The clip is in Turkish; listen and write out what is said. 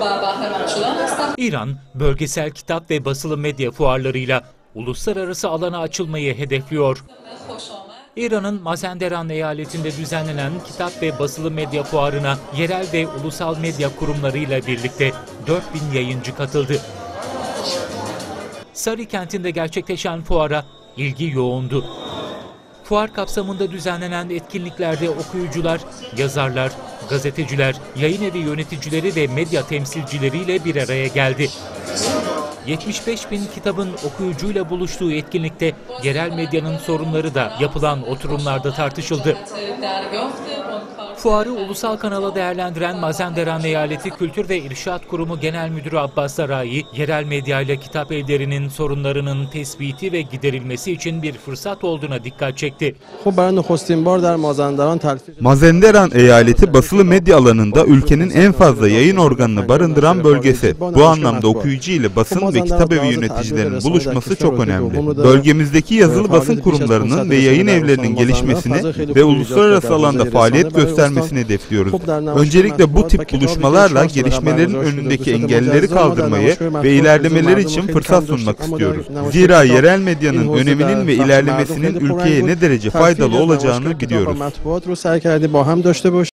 İran, bölgesel kitap ve basılı medya fuarlarıyla uluslararası alana açılmayı hedefliyor. İran'ın Mazanderan eyaletinde düzenlenen kitap ve basılı medya fuarına yerel ve ulusal medya kurumlarıyla birlikte 4000 yayıncı katıldı. Sarı kentinde gerçekleşen fuara ilgi yoğundu. Fuar kapsamında düzenlenen etkinliklerde okuyucular, yazarlar, gazeteciler, yayın evi yöneticileri ve medya temsilcileriyle bir araya geldi. 75 bin kitabın okuyucuyla buluştuğu etkinlikte yerel medyanın sorunları da yapılan oturumlarda tartışıldı. Fuarı ulusal kanala değerlendiren Mazanderan Eyaleti Kültür ve İrşad Kurumu Genel Müdürü Abbas Sarai, yerel medyayla kitap evlerinin sorunlarının tespiti ve giderilmesi için bir fırsat olduğuna dikkat çekti. Mazanderan eyaleti basılı medya alanında ülkenin en fazla yayın organını barındıran bölgesi. Bu anlamda okuyucu ile basın ve kitap evi yöneticilerinin buluşması çok önemli. Bölgemizdeki yazılı basın kurumlarının ve yayın evlerinin gelişmesini ve uluslararası alanda faaliyet göstermesini hedefliyoruz. Öncelikle bu tip buluşmalarla gelişmelerin önündeki engelleri kaldırmayı ve ilerlemeleri için fırsat sunmak istiyoruz. Zira yerel medyanın öneminin ve ilerlemesinin ülkeye ne derece faydalı olacağını biliyoruz.